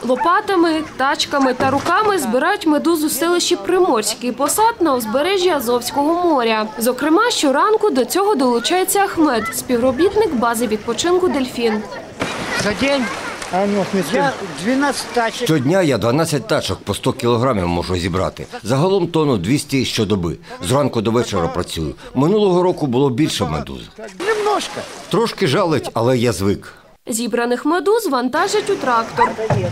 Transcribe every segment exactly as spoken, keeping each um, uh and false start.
Лопатами, тачками та руками збирають медузу в селищі Приморський посад на узбережжі Азовського моря. Зокрема, щоранку до цього долучається Ахмед, співробітник бази відпочинку «Дельфін». За день я дванадцять тачок. Щодня я дванадцять тачок по сто кілограмів можу зібрати. Загалом тонну двісті щодоби. Зранку до вечора працюю. Минулого року було більше медуз. Немножко. Трошки жалить, але я звик. Зібраних медуз вантажать у трактор.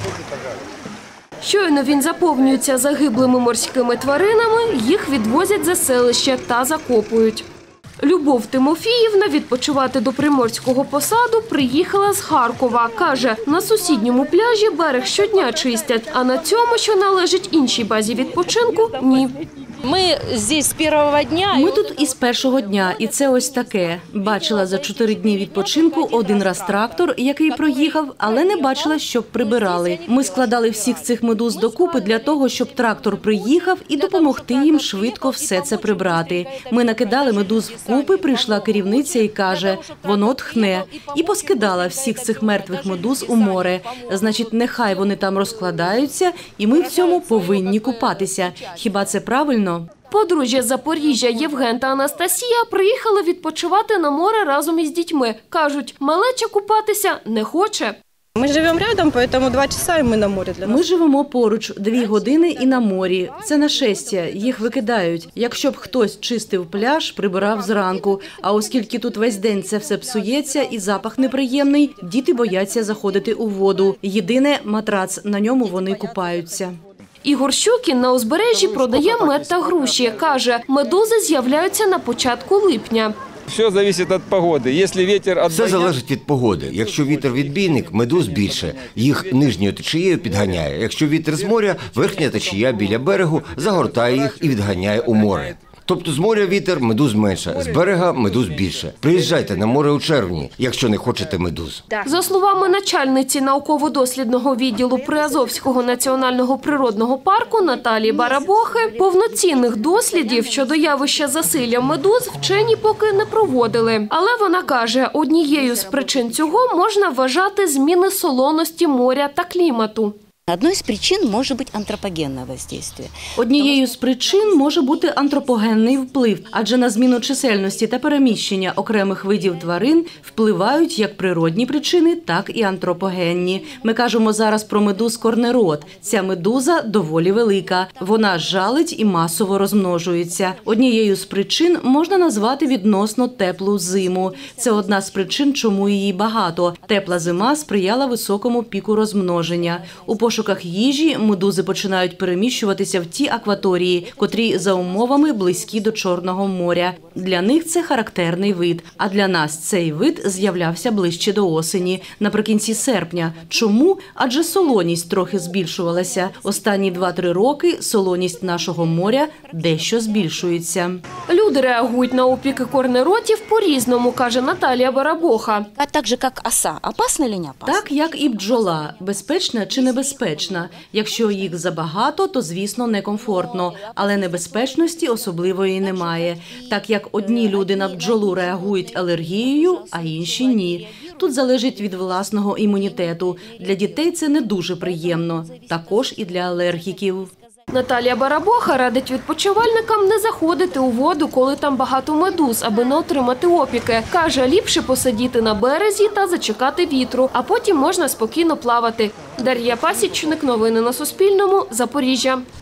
Щойно він заповнюється загиблими морськими тваринами, їх відвозять за селище та закопують. Любов Тимофіївна відпочивати до Приморського посаду приїхала з Харкова. Каже, на сусідньому пляжі берег щодня чистять, а на цьому, що належить іншій базі відпочинку, ні. Ми здесь з першого дня. Ми тут із першого дня, і це ось таке. Бачила за чотири дні відпочинку один раз трактор, який проїхав, але не бачила, щоб прибирали. Ми складали всіх цих медуз докупи для того, щоб трактор приїхав і допомогти їм швидко все це прибрати. Ми накидали медуз вкупи, прийшла керівниця і каже, воно тхне. І поскидала всіх цих мертвих медуз у море. Значить, нехай вони там розкладаються, і ми в цьому повинні купатися. Хіба це правильно? Подружжя з Запоріжжя Євген та Анастасія приїхали відпочивати на море разом із дітьми. Кажуть, малеча купатися не хоче. Ми живемо рядом, тому два часа і ми на морі для нас. Ми живемо поруч, дві години і на морі. Це нашестя, їх викидають. Якщо б хтось чистив пляж, прибирав зранку. А оскільки тут весь день це все псується і запах неприємний, діти бояться заходити у воду. Єдине – матрац, на ньому вони купаються. Ігор Щукін на узбережжі продає мед та груші. Каже, медузи з'являються на початку липня. Все залежить від погоди. Якщо вітер Все залежить від погоди. Якщо вітер відбійник, медуз більше. Їх нижньою течією підганяє. Якщо вітер з моря, верхня течія біля берегу загортає їх і відганяє у море. Тобто з моря вітер, медуз менше, з берега медуз більше. Приїжджайте на море у червні, якщо не хочете медуз. За словами начальниці науково-дослідного відділу Приазовського національного природного парку Наталії Барабохи, повноцінних дослідів щодо явища засилля медуз вчені поки не проводили. Але вона каже, однією з причин цього можна вважати зміни солоності моря та клімату. Одной з причин може бути антропогенне воздействие. Однією з причин може бути антропогенний вплив, адже на зміну чисельності та переміщення окремих видів тварин впливають як природні причини, так і антропогенні. Ми кажемо зараз про медуз корнерод. Ця медуза доволі велика. Вона жалить і масово розмножується. Однією з причин можна назвати відносно теплу зиму. Це одна з причин, чому її багато. Тепла зима сприяла високому піку розмноження. У пошуках їжі медузи починають переміщуватися в ті акваторії, котрі за умовами близькі до Чорного моря. Для них це характерний вид, а для нас цей вид з'являвся ближче до осені, наприкінці серпня. Чому? Адже солоність трохи збільшувалася. Останні два-три роки солоність нашого моря дещо збільшується. Люди реагують на опіки корнеротів по-різному, каже Наталія Барабоха. А так же, як оса. Опасна чи не опасна? Так, як і бджола. Безпечна чи небезпечна? Якщо їх забагато, то, звісно, некомфортно. Але небезпечності особливої немає. Так як одні люди на бджолу реагують алергією, а інші – ні. Тут залежить від власного імунітету. Для дітей це не дуже приємно. Також і для алергіків. Наталія Барабоха радить відпочивальникам не заходити у воду, коли там багато медуз, аби не отримати опіки. Каже, ліпше посидіти на березі та зачекати вітру, а потім можна спокійно плавати. Дар'я Пасічник, новини на Суспільному, Запоріжжя.